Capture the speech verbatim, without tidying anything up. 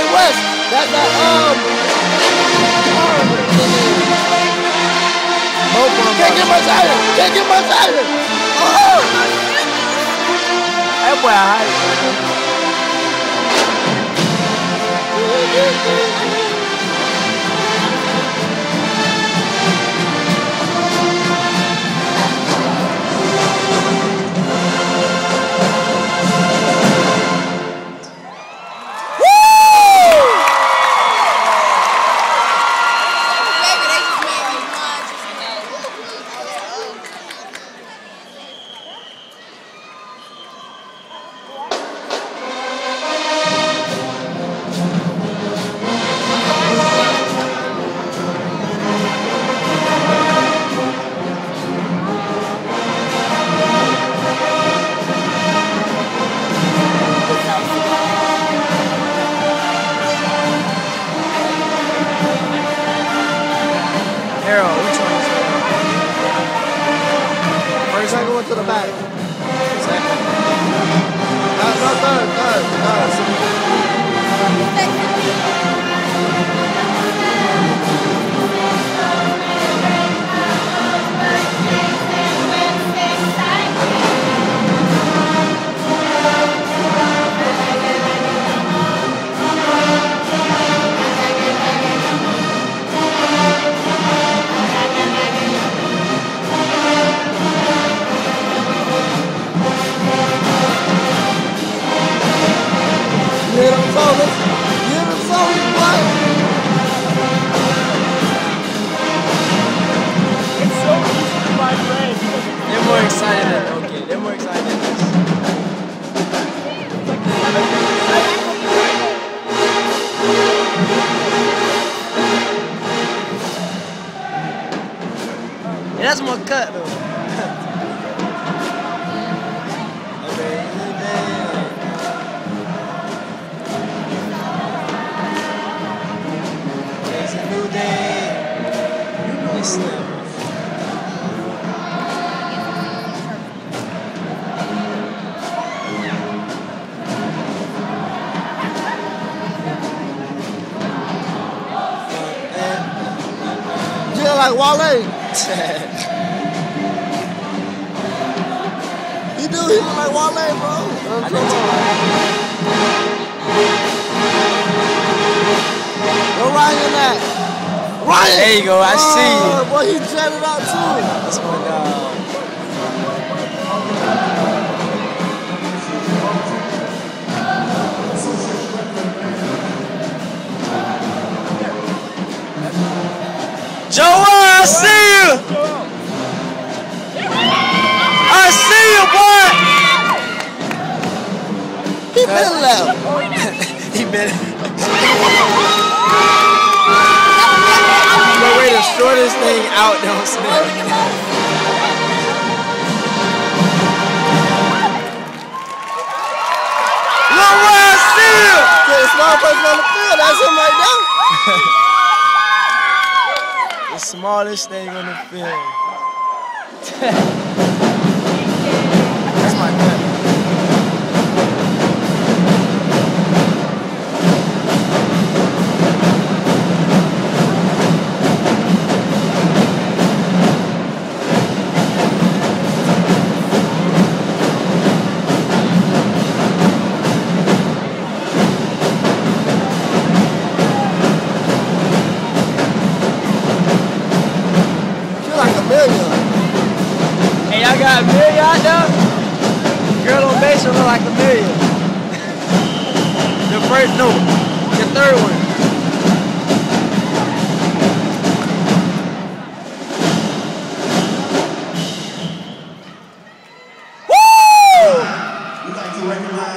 Wait, West. That's that, um... Both of them. Can't get much out of it. Can't get much out of it. Oh! That boy high. Harold, which one is that? First I go into the back. Second. No, no, third, third, third. You hear them solos? You hear them solos, boy? It's so easy to find friends. They're more excited than okay. They're more excited than this. Yeah, that's more cut though. It's a new day. It's new. Yeah, like Wale. He do, he look like Wale, bro. I know Where Ryan at? Ryan! There you go, I see you. Oh, boy, he jetted out too. That's my dog. Joel, I see you! I see you, boy! He been left. He been. No way, the shortest thing out don't snap. Look where I see you! Yeah, the small person on the field, that's him right there. The smallest thing on the field. That's my cut. Y'all got a million out there? Girl on base will look like a million. The first, no, the third one. We'd like to recognize